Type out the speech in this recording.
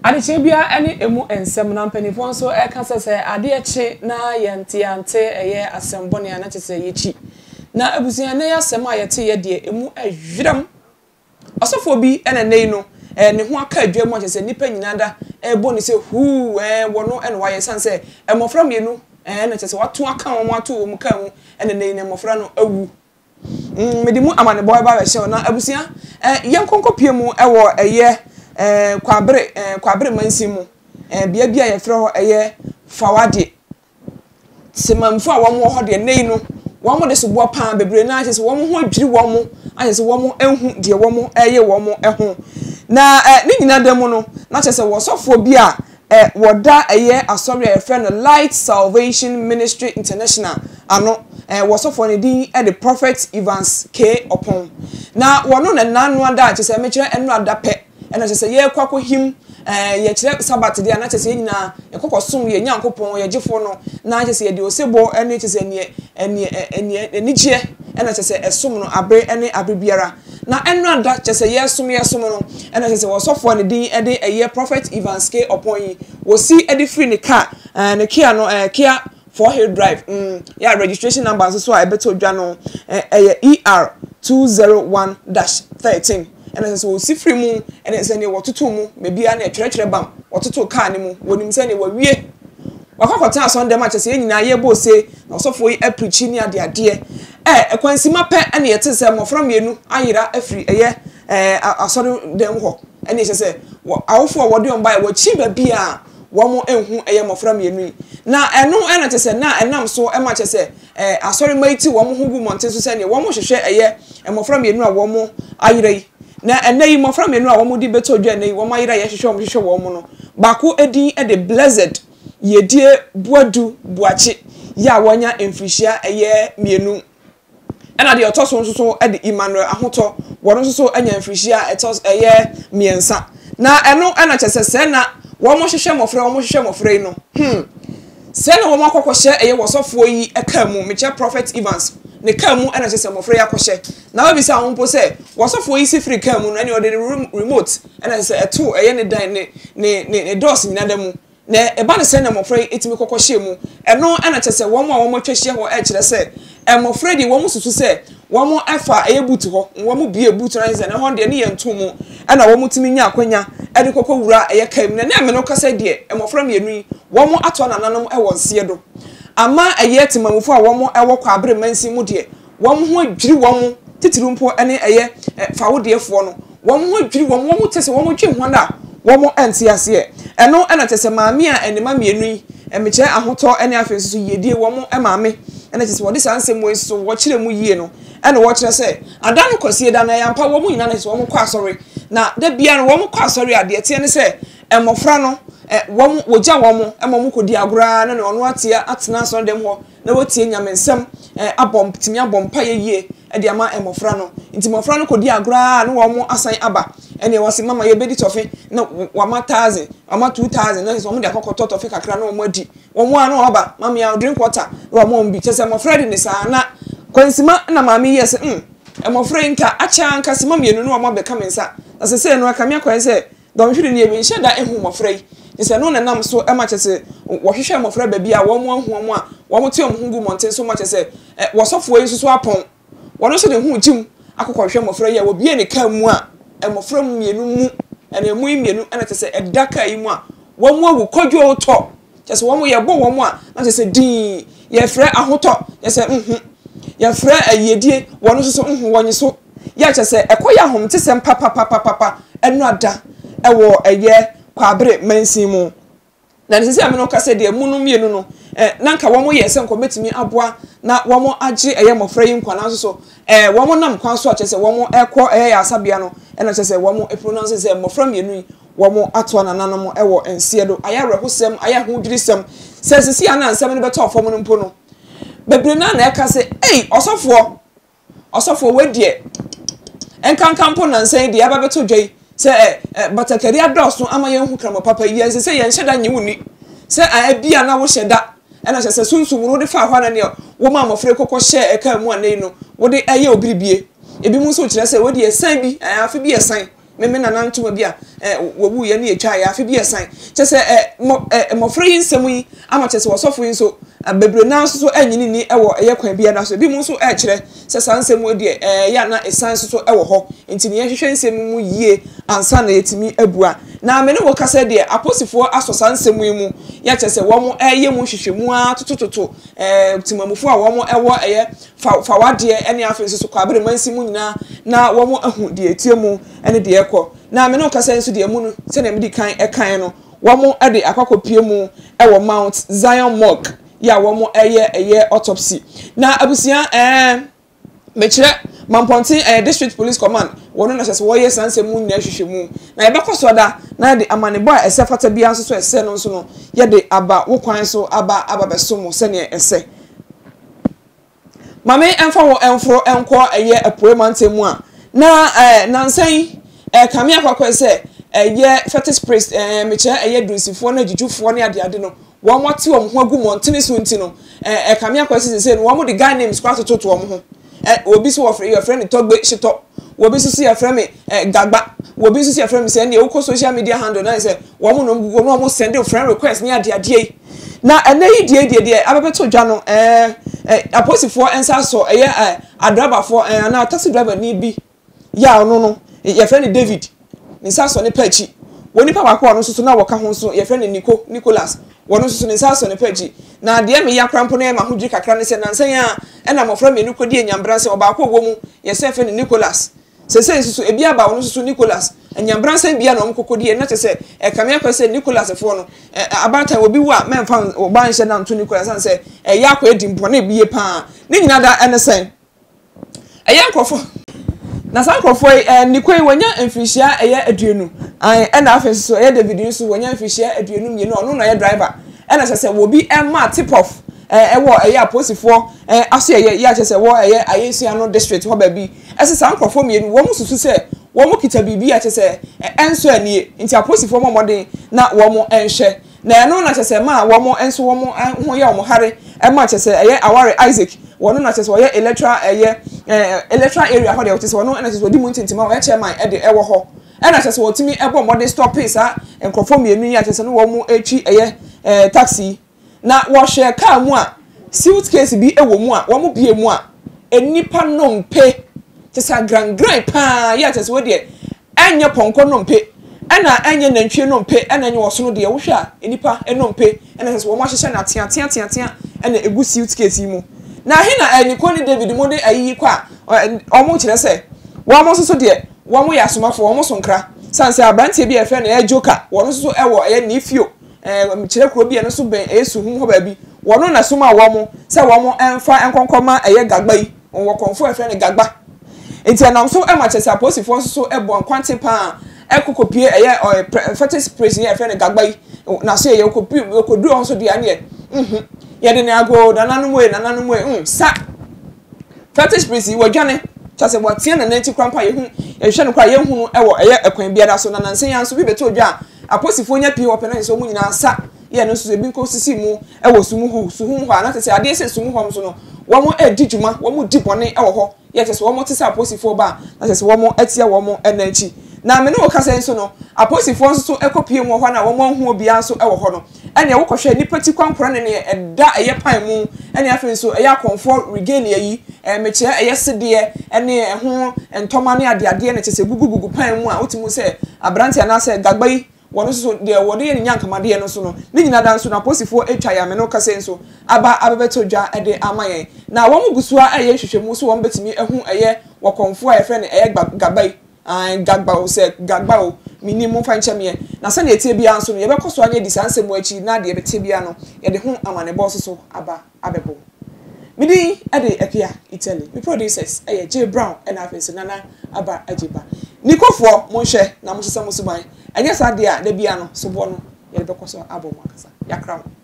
Adeche bia ene emu ensem na mpanifo nso kasa se ade eche na yente eye asembone na chese yechi na abusuan na yasem ayete ye de emu ahwiram osofo bi ene nei no ne ho aka adwam chese nipa nyinada ebo ni se hu wono ene waye sanse emofra mienu na chese watu aka wo atu wo muka mu ene nei ne mofra no awu medimu amane boy ba we na abusuan yenkonko pie mu ewo eye kwabre mansimu bia ye frɛ ho eye fawade semamfo a wɔn ho de nei no wɔn de so bo paa bebre na ahye so wɔn ho adwiri wɔn ahye so wɔn ehu de wɔn eye wɔn ehu na ne nyina da mu no na ahye so wɔsofo bi a wɔda eye asɔre a frɛ no Light Salvation Ministry International ano wɔsofo ne din the Prophet Evans K Opon na wɔno na nanu ada ahye so mekire enu ada pɛ ena chese ye kwako him ye kire sabat dia na chese nyina ye kokosom ye nyankopon ye gifo no na chese ye de osebo ene chese eni gye ena chese esom no abre ene abribiara na enu ada chese ye som no ena chese wosofo ne din ede eye Prophet Evans K Opon wo si ede free ne car ne Kia no Kia 4 drive ya registration number so a beto dwa no eye ER 201-13 and so si free mu and say ne wototo mu me bia na twerɛtwerɛ bam wototo car ne mu wonim sɛ ne wawie wakakɔta Sunday match sɛ nyina ye bo se na osofo yi apreach ni ade ekwansima pɛ ene yete sɛ mofra mienu ayira afiri eye asɔre dem hɔ ene yɛ sɛ awofo wode on bai wachi ba bia wɔn ehu eye mofra mienu na ɛno ɛna te sɛ na ɛnam so ɛma kyɛ sɛ asɔre maiti wɔn ho gu monte so sɛ ne wɔn hwehwɛ eye mofra mienu a wɔn ayira yi na enei mofra menu a womu di beto dwa nei wo mayira ye hwehwe wo mu no baako edin e de blessed yedie buadu buachi ya wonya emfrihia eye mienu ena de otoso nso e de Emmanuel ahoto wono nso anya emfrihia etos eye miensa na eno ena chese se na wo mo hwehwe mofra no se na wo makokɔhye eye wosofo yi eka mu meche Prophet Evans ne kamu ena chese mofra yakɔhye na we bi sa won po se wosofo yi si free kamu no ene ode remote ena se eto eye ne dan ne doors nyina da mu na eba ne se na mofra etimi kokɔhye mu eno ena chese won a won twahye ho e kire se mofra di won susu se won efa eye butu ho won bie butu na se ne ho de ne yentu mu ena won timi nya akwanya e de kokɔ wura eye kam na me no kasa de mofra mienu yi won ato nananom e won se do ama eye timamufo a won ewo kwabre mansi mu de won ho adwiri won titirumpo ene eye fawodefo no won ho adwiri won tese won twe ho na won ente ase eno ena tese maame a enema mienu yi emeche ahoto ene afensu yedie won maame ena tese wodi sansem wo so wo kire mu yie no ena wo kire se ada no kwase da na yampa won nyina na se won kwa asori na da bia no won kwa asori ade tie ne se emofra no won wogya won emom kodi agora na ono atia atena so dem ho na wotie nyamensem abom timi abom pa yeye e ama emofra no nti mofra no kodi agora na won asan aba ene wose mama ye bedi tofe na wama 1000 wama 2000 na so mo de akokoto tofe kakra na won adi won a na aba mama ya drink water na won bi chese mofra di ne sa na kwansima na mama yes emofra nka acha nka sima mienu na won beka mensa na se no aka me akwanse don hwiri ne ebi nhyeda ehu mofra yi nse no nam so e ma chese wo hwehwe mofra ba bia wo mo ahu mo a wo mo tie omhungu monte so ma chese wo sofo yi so apon wono so de hu jim akokɔ hwɛ mofra yi a wo bie ne ka mu a mofra mienu mu ene mu mienu ena chese edaka yi mu a wo mo awu kodwo to chese wo mo ye bo wo mo a na chese din ye frɛ ahoto chese ye frɛ ayedie wono so wonyi so ya chese ekoya hom chese papa enu ada ewo eye kwabre mansi mu na ne sisi ameno kase de munu mienu no na nka wo mo ye se nko betimi aboa na wo mo age eye mofra yi nkwa na so wo mo nam kwan so a chese wo mo ekọ eye asabia no na chese wo mo pronounce se mofra mienu yi wo mo ato nananom ewo ensie do aya rehosem aya hodwirisem se sisi ana nsem no beto ofom no mpo no bebre na eka se osofo wedie enkankampo na nsan de aba beto dwai se batakari adoso ama yenhu kramo papa yi se yen hyeda nyi wuni se abia na wo hyeda ena se sunsun wo de fa hwa na ne wo ma mofre kokɔ hye eka mu anei no wo de eye obiribie ebi mu so kire se wo de esan bi afi bi esan me na nanto bi a wowu ye na etwa ya afi bi esan kyese mofre yi nsem yi ama kyese wosofo yi so bebre na so anyini ni ewo eye kwan bia na so bi mu so kire se sansem wo de ya na esan so ewo ho nti ne hwehwe nsem mu yie ansa na yetimi abua na me ne wo kasa de aposifo aso sansem yi mu ya kyese wo mo eye mu hwehwemu a totototo timamufo a wo mo ewo eye fa wade ene afi so kwa bere mansi mu nyina na wo mo ahu de etie mu ene de ekọ na me ne wo kasa nso de mu no se na me di kan ekan no wo mo de akwakopie mu ewo Mount Zion Morgue ya wo mo eye autopsy na abusia mechire Mamponti District Police Command wono na sese wo ye sanse mu nyina hwehwemu na yebekoso da na de amanebo a esefata bia nso so ese no nso no ye de aba wo kwan so aba besomo se ne ese mame emfa wo enfro enko eye apuemantemu a na nansan kamia kwakwa se eye fetish priest mechire eye dunsifo na jijufo ne ade no wo mote wo ho agu montene so nti no kamia kwase se no wo mo de guy names kwa toto wo ho obi so wo your friend togbe shito obi so your friend gagba obi so your friend say na wo social media handle na say wo mo send friend request ni ade na eneyi die abebeto dwa no aposifo ensa so adraba for na taxi driver ni bi ya no your friend David ni sa so ne pachi woni papa ko no so na wo ka ho so your friend Nicholas wono so ne sa so ne pachi na de me ya krampo na ma hodwi kakra ne se nansan ya na mofra me niko die nyambranse obaako wo mu ye se fe ne Nicholas se so ebi aba wono so Nicholas nyambranse bia na omkokodie na se kamia kwese Nicholas fo no abata obi wu a memfa oba nche na nto Nicholas an se ya akwa edimpo na ebiye pa ni nyina da enesen nkofo na sankofo nikoi wanya emfishia aduenu na afi so David nso wanya emfishia aduenu mienu ono na driver se wobi ma tip off ewo aposifo aso ya se wo ayesia no district ho ba bi ese sankofo mienu wo mususu se wo mo kita bibi se enso anie nti aposifo mo modern na wo mo enhwe na eno na se ma wo mo enso wo mo ho ya wo hare ma se aware Isaac wono na se wo electoral area ho de wo se wono na se wo di mu ntintima wo chairman de ewo ho na se wo timi ebo modern stop pace a enkrofo mienu ya se no wo mo echi taxi na wo hwe car mu a suitcase bi ewo mu a wo mo bie mu a enipa no mpe tesa gran pa ya tesa we de enye ponko no mpe ena enye nantwie no mpe ena enye woso no de wo hwa enipa eno mpe ena tesa wo mo hyehye na tia ena egu suitcase mu na he na eniko ni David mo de ayi kwa omo kire se wo mo so de wo mo ya somafo wo mo so nkra sanse abrantie bi efe na joker wo so ewo nifio kire kuro bi eno so ben esuhum ho ba bi wo na soma wo mo se wo mo enfa enkonkoma gagba yi wo konfo efe ne gagba enti anam so chese aposifo so ebo kwante pa ekokopie fetish praise ye efe ne gagba yi na so ye okopie okodu on so dia ne ye de ne ago nananum we sa fetish praise wo dwane chese wo tie na nanti krampa ye hu ye hwe ne kwa ye hu no ewo ekwan bia da so na nansen ya so bi beto dwa aposifo nya pie opena so mu nyina sa ye no so ebi nko sisi mu ewo sumu ho ana tese ade se sumu ho so no wo mo edijuma wo mo dibone ewo ho ye tese wo mo tese aposifo ba na tese wo mo atia wo mo enachi na me no kasa nso no aposifo nso so ekopie mu ho na wo mo hu obi anso ewo ho no ene wo kohwe nipa ti kwankora ne eda eye pan mu ene afi nso eye akonfo regalia yi meche eye sede ene ho entoma ne ade ne tese gugugugu pan mu a otimu se abrantia na se gagba yi wono so de wode ye nyankamade no so no ni nyina dan so na aposifo etwa ya me no kasa nso abebeto dwa de amaye na wo mu gusua eye hwehwemu so wo betimi ehu eye wo konfo a ye frɛ ne eye gagba yi gagba o se gagba o minimum fanche me na se na etie bia nso no ye bekoso anya di sanse mu achi na de betie bia no ye de hu amane boss so abebo midi ade epia Italy me producers J Brown and afense nana aba ajiba nikofo mo hwe na mo sesa mo suban anya sa de a da bia no so bo no ye bekoso abo mo akasa yakra